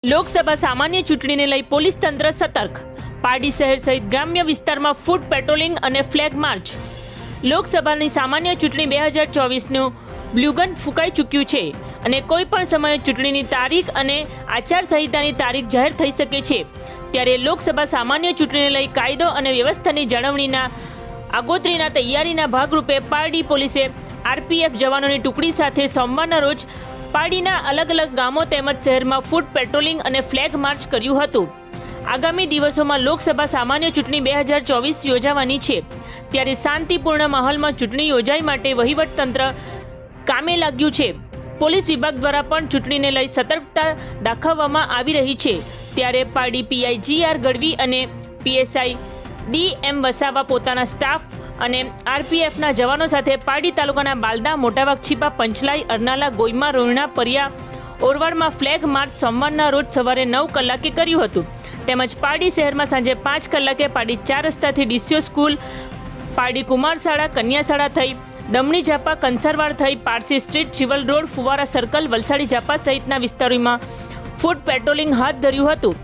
લોકસભા સામાન્ય ચૂંટણીને લઈ પોલીસ તંત્ર સતર્ક. પારડી શહેર સહિત ગ્રામ્ય વિસ્તારમાં ફૂટ પેટ્રોલિંગ અને ફ્લેગ માર્ચ. લોકસભાની સામાન્ય ચૂંટણી 2024નું બ્લુગન ફૂંકાઈ ચૂક્યું છે અને કોઈ પણ સમયે ચૂંટણીની તારીખ અને આચારસંહિતાની તારીખ જાહેર થઈ શકે છે. ત્યારે લોકસભા સામાન્ય ચૂંટણીને લઈ કાયદો અને વ્યવસ્થાની જાળવણીના આગોતરીના તૈયારીના ભાગરૂપે પારડી પોલીસે આરપીએફ જવાનોની ટુકડી સાથે સોમવારના રોજ પારડીના અલગ અલગ ગામો તેમજ શહેરમાં ફૂટ પેટ્રોલિંગ અને ફ્લેગ માર્ચ કર્યું હતું. આગામી દિવસોમાં લોકસભા સામાન્ય ચૂંટણી 2024 યોજાવાની છે, ત્યારે શાંતિપૂર્ણ માહોલમાં ચૂંટણી યોજાય માટે વહીવટતંત્ર કામે લાગ્યું છે. પોલીસ વિભાગ દ્વારા પણ ચૂંટણીને લઈ સતર્કતા દાખવવામાં આવી રહી છે. ત્યારે પારડી પીઆઈ GR ગઢવી અને પીએસઆઈ DM વસાવા પોતાના સ્ટાફ અને આરપીએફના જવાનો સાથે પારડી તાલુકાના બાલદા, મોટાવાગછીપા, પંચલાઈ, અરનાલા, ગોઈમા, રોહિણા, પરિયા, ઓરવાડમાં ફ્લેગ માર્ચ સોમવારના રોજ સવારે 9 કલાકે કર્યું હતું. તેમજ પારડી શહેરમાં સાંજે 5 કલાકે પારડી 4 રસ્તાથી ડીસીઓ સ્કૂલ, પારડી કુમાર શાળા, કન્યા શાળા થઈ દમણી ઝાપા, કંસારવાડ થઈ પારસી સ્ટ્રીટ, ચિવલ રોડ, ફુવારા સર્કલ, વલસાડી ઝાપા સહિતના વિસ્તારોમાં ફૂટ પેટ્રોલિંગ હાથ ધર્યું હતું.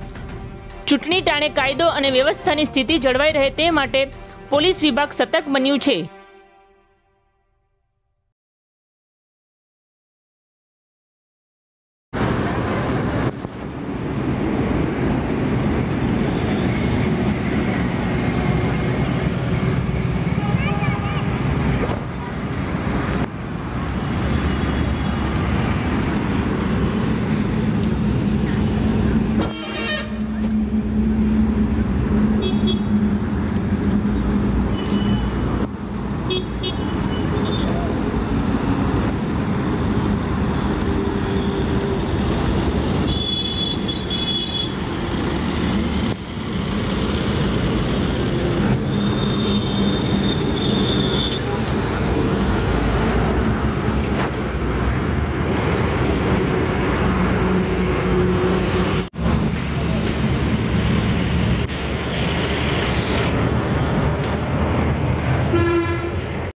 ચૂંટણી ટાણે કાયદો અને વ્યવસ્થાની સ્થિતિ જળવાઈ રહે તે માટે પોલીસ વિભાગ સતર્ક બન્યું છે.